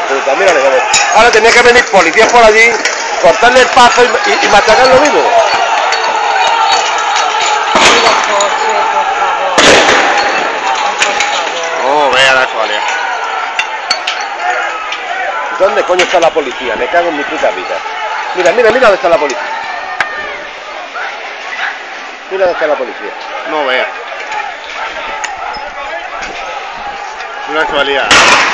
puta, mírale, joder. Ahora tenía que venir policías por allí, cortarle el paso y machacarlo vivo. Oh, vea la Somalia. ¿Dónde coño está la policía? Me cago en mi puta vida. Mira, mira, mira dónde está la policía. Mira dónde está la policía. No vea. Una actualidad.